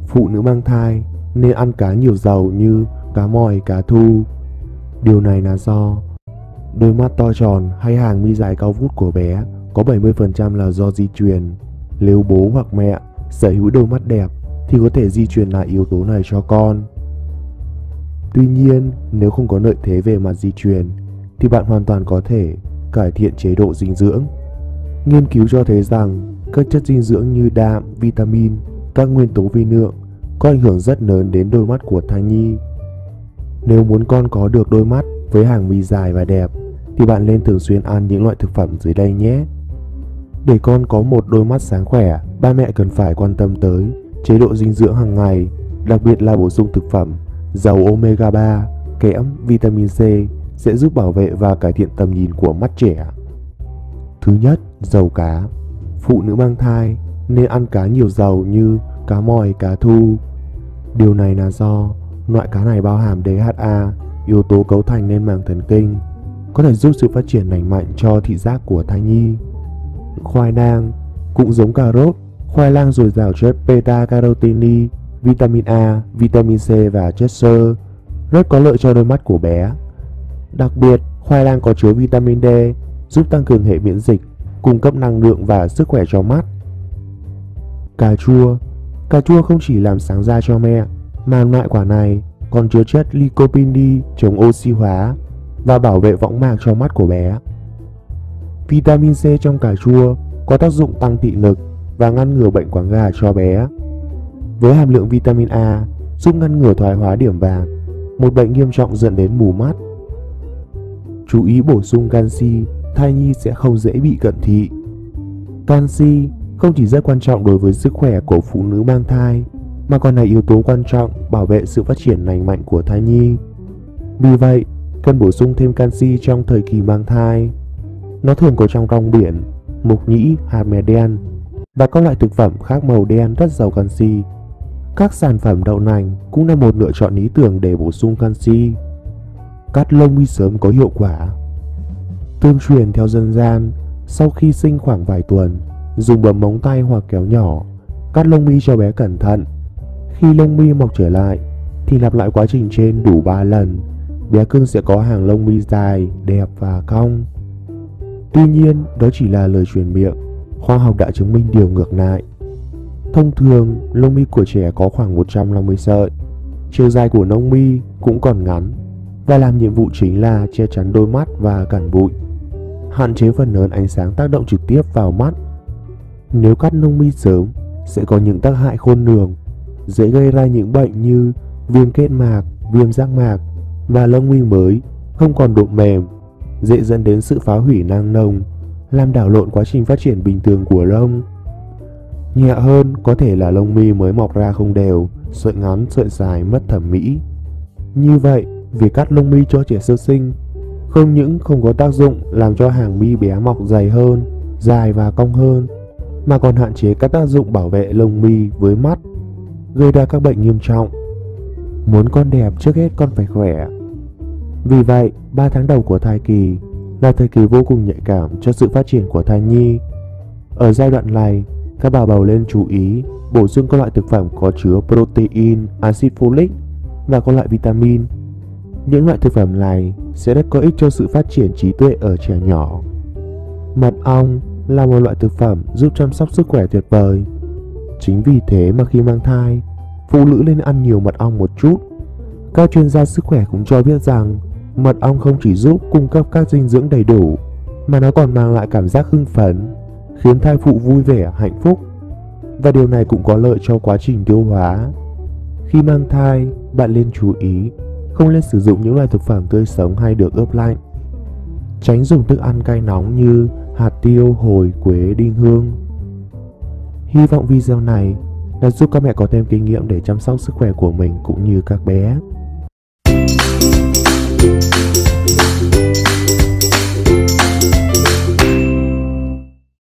Phụ nữ mang thai nên ăn cá nhiều dầu như cá mòi, cá thu. Điều này là do đôi mắt to tròn hay hàng mi dài cao vút của bé có 70% là do di truyền. Nếu bố hoặc mẹ sở hữu đôi mắt đẹp thì có thể di truyền lại yếu tố này cho con. Tuy nhiên, nếu không có lợi thế về mặt di truyền thì bạn hoàn toàn có thể cải thiện chế độ dinh dưỡng. Nghiên cứu cho thấy rằng các chất dinh dưỡng như đạm, vitamin, các nguyên tố vi lượng có ảnh hưởng rất lớn đến đôi mắt của thai nhi. Nếu muốn con có được đôi mắt với hàng mi dài và đẹp thì bạn nên thường xuyên ăn những loại thực phẩm dưới đây nhé. Để con có một đôi mắt sáng khỏe, ba mẹ cần phải quan tâm tới chế độ dinh dưỡng hàng ngày, đặc biệt là bổ sung thực phẩm giàu omega 3, kẽm, vitamin C sẽ giúp bảo vệ và cải thiện tầm nhìn của mắt trẻ. Thứ nhất, dầu cá. Phụ nữ mang thai nên ăn cá nhiều dầu như cá mòi, cá thu. Điều này là do loại cá này bao hàm DHA, yếu tố cấu thành nên màng thần kinh, có thể giúp sự phát triển lành mạnh cho thị giác của thai nhi. Khoai lang. Cũng giống cà rốt, khoai lang dồi dào chất beta-carotene, vitamin A, vitamin C và chất xơ, rất có lợi cho đôi mắt của bé. Đặc biệt, khoai lang có chứa vitamin D, giúp tăng cường hệ miễn dịch, cung cấp năng lượng và sức khỏe cho mắt. Cà chua. Cà chua không chỉ làm sáng da cho mẹ, mà loại quả này còn chứa chất lycopene chống oxy hóa và bảo vệ võng mạc cho mắt của bé. Vitamin C trong cà chua có tác dụng tăng thị lực và ngăn ngừa bệnh quáng gà cho bé. Với hàm lượng vitamin A giúp ngăn ngừa thoái hóa điểm vàng, một bệnh nghiêm trọng dẫn đến mù mắt. Chú ý bổ sung canxi, thai nhi sẽ không dễ bị cận thị. Canxi không chỉ rất quan trọng đối với sức khỏe của phụ nữ mang thai, mà còn là yếu tố quan trọng bảo vệ sự phát triển lành mạnh của thai nhi. Vì vậy, cần bổ sung thêm canxi trong thời kỳ mang thai. Nó thường có trong rong biển, mộc nhĩ, hạt mè đen và các loại thực phẩm khác màu đen rất giàu canxi. Các sản phẩm đậu nành cũng là một lựa chọn lý tưởng để bổ sung canxi. Cắt lông mi sớm có hiệu quả. Tương truyền theo dân gian, sau khi sinh khoảng vài tuần, dùng bấm móng tay hoặc kéo nhỏ cắt lông mi cho bé cẩn thận. Khi lông mi mọc trở lại thì lặp lại quá trình trên đủ 3 lần, bé cưng sẽ có hàng lông mi dài, đẹp và cong. Tuy nhiên, đó chỉ là lời truyền miệng, khoa học đã chứng minh điều ngược lại. Thông thường, lông mi của trẻ có khoảng 150 sợi. Chiều dài của lông mi cũng còn ngắn và làm nhiệm vụ chính là che chắn đôi mắt và cản bụi, hạn chế phần lớn ánh sáng tác động trực tiếp vào mắt. Nếu cắt lông mi sớm sẽ có những tác hại khôn lường, dễ gây ra những bệnh như viêm kết mạc, viêm giác mạc và lông mi mới không còn độ mềm, dễ dẫn đến sự phá hủy nang lông, làm đảo lộn quá trình phát triển bình thường của lông. Nhẹ hơn có thể là lông mi mới mọc ra không đều, sợi ngắn, sợi dài mất thẩm mỹ. Như vậy, việc cắt lông mi cho trẻ sơ sinh không những không có tác dụng làm cho hàng mi bé mọc dày hơn, dài và cong hơn, mà còn hạn chế các tác dụng bảo vệ lông mi với mắt, gây ra các bệnh nghiêm trọng. Muốn con đẹp, trước hết con phải khỏe. Vì vậy, 3 tháng đầu của thai kỳ là thời kỳ vô cùng nhạy cảm cho sự phát triển của thai nhi. Ở giai đoạn này, các bà bầu nên chú ý bổ sung các loại thực phẩm có chứa protein, axit folic và các loại vitamin. Những loại thực phẩm này sẽ rất có ích cho sự phát triển trí tuệ ở trẻ nhỏ. Mật ong là một loại thực phẩm giúp chăm sóc sức khỏe tuyệt vời. Chính vì thế mà khi mang thai, phụ nữ nên ăn nhiều mật ong một chút. Các chuyên gia sức khỏe cũng cho biết rằng mật ong không chỉ giúp cung cấp các dinh dưỡng đầy đủ, mà nó còn mang lại cảm giác hưng phấn, khiến thai phụ vui vẻ, hạnh phúc. Và điều này cũng có lợi cho quá trình tiêu hóa. Khi mang thai, bạn nên chú ý không nên sử dụng những loại thực phẩm tươi sống hay được ướp lạnh. Tránh dùng thức ăn cay nóng như hạt tiêu, hồi, quế, đinh hương. Hy vọng video này đã giúp các mẹ có thêm kinh nghiệm để chăm sóc sức khỏe của mình cũng như các bé.